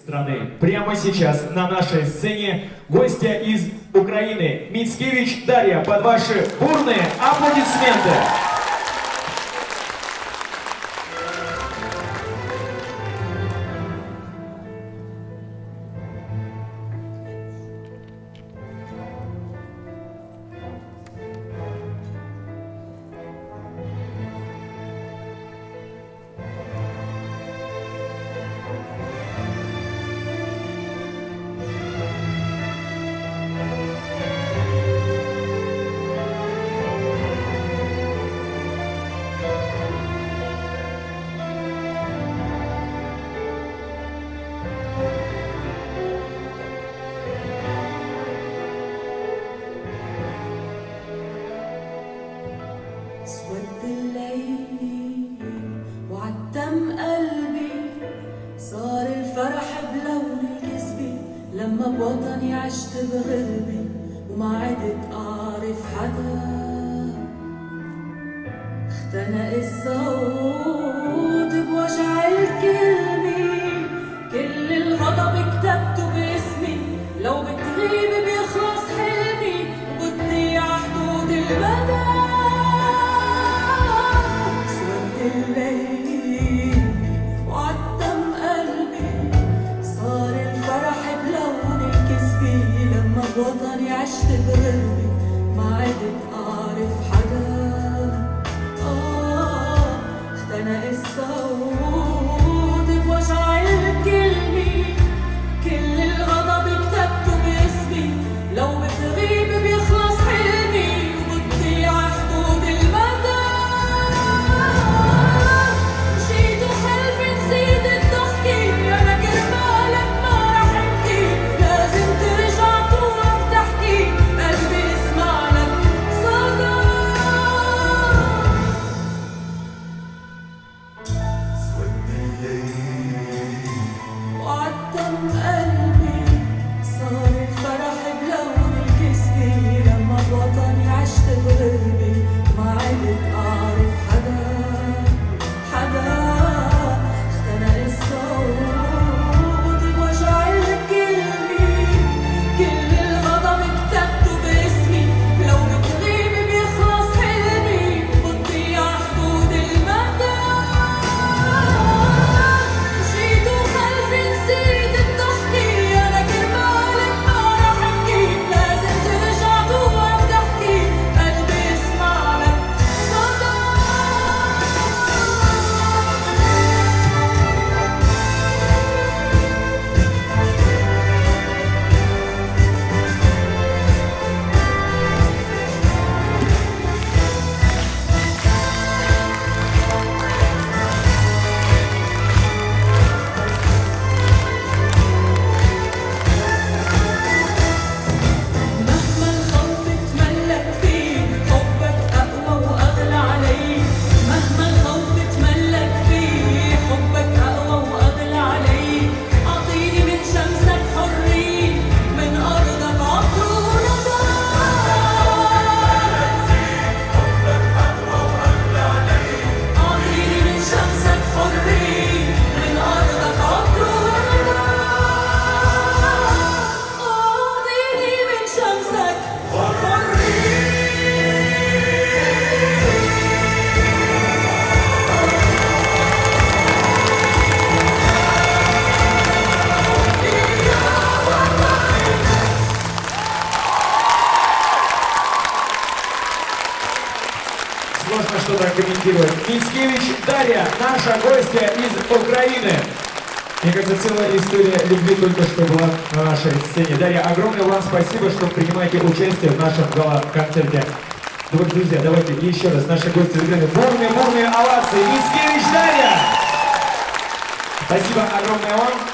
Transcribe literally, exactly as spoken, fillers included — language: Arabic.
страны. Прямо сейчас на нашей сцене гостья из Украины Мицкевич Дарья под ваши бурные аплодисменты. اسود الليل وعتم قلبي، صار الفرح بلون الكذبة لما بوطني عشت بغربة وما عدت أعرف حدا. اختنق الصوت بوجع الكلمة، كل الغضب كتبته باسمي، لو بتغيب بيخلص حلمي وبتضيع حدود المدى. الليل وعتم قلبي، صار الفرح بلون الكذبة لما بوطني عشت بغربة ما عدت أعرف حدا. آه اختنق الصوت بوجع الكلمة، كل الغضب كتبته باسمي، لو بتغيب بيخلص حلمي وبتضيع حدود المدى. Сложно что-то комментировать. Мицкевич Дарья, наша гостья из Украины. Мне кажется, целая история любви только что была на нашей сцене. Дарья, огромное вам спасибо, что принимаете участие в нашем гала-концерте. Ну, друзья, давайте еще раз наши гости из Украины. Бурные-бурные овации. Мицкевич Дарья! Спасибо огромное вам.